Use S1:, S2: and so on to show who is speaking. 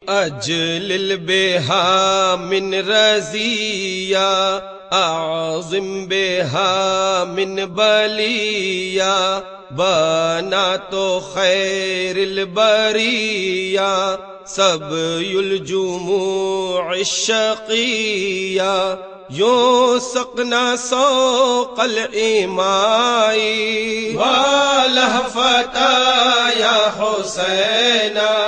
S1: अजलिल बेहा मिन रजिया आज़िम बेहा मिन बलिया बना तो खैरिल बरिया सब युलजुमू शकिया यो सकना सौकल इमाई वालह फताया हुसैना